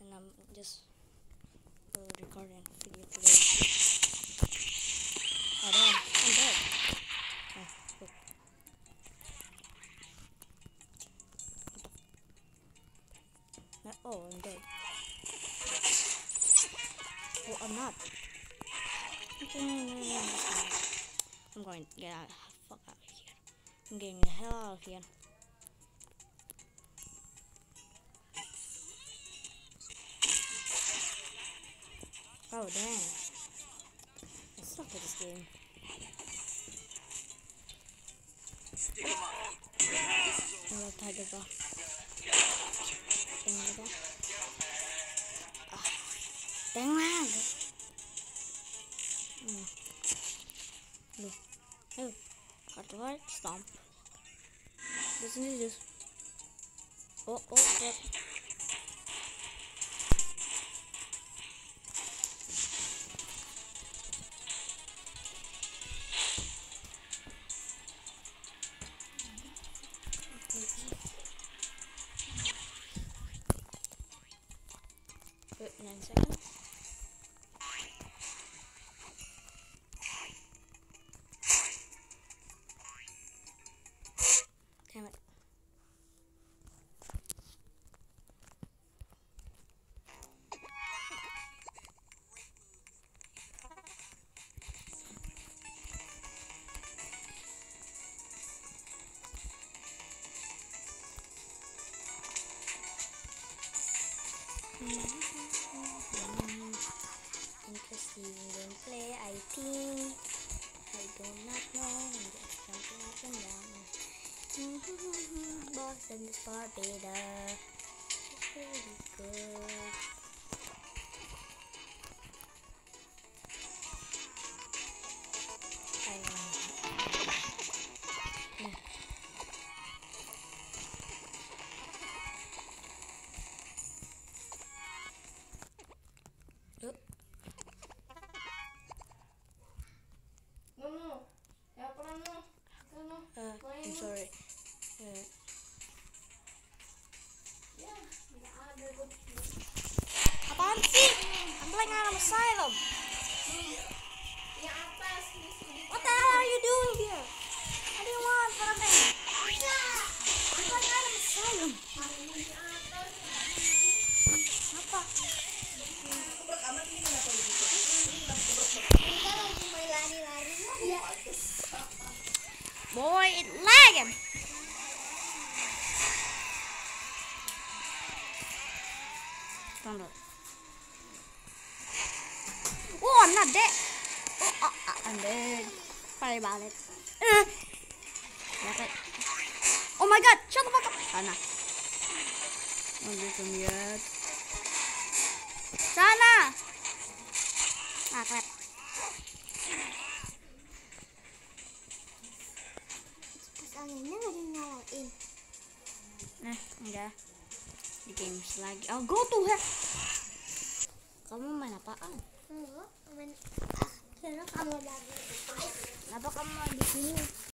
and I'm just recording video today. Oh damn, I'm dead. Oh, look. Oh, I'm dead. Oh, I'm not. I'm going to get out. Fuck out of here. I'm getting the hell out of here. Oh damn. I suck at this game. Oh, tiger go. Dang lag. Look. Oh. Got the right stomp. Listen to this. Oh, yeah. Wait 9 seconds. Damn it. Interesting gameplay, I think. I do not know. I'm just jumping up and down. Boss and the Star Beta. It's really good. I'm sorry. Apaan sih? I'm playing Arkham Asylum. What the hell are you doing here? What do you want from me? I'm playing Arkham Asylum. Apa? Boy, it lagging. Oh, I'm not dead. Oh, I'm dead. Sorry about it. Oh my god, shut the fuck up. Sana. Don't listen yet. Sana. Crap. Anginnya gak dinyalain. Enggak. Di games lagi. Oh, go to hell. Kamu main apaan? Enggak, main. Karena kamu lagi. Kenapa kamu di sini?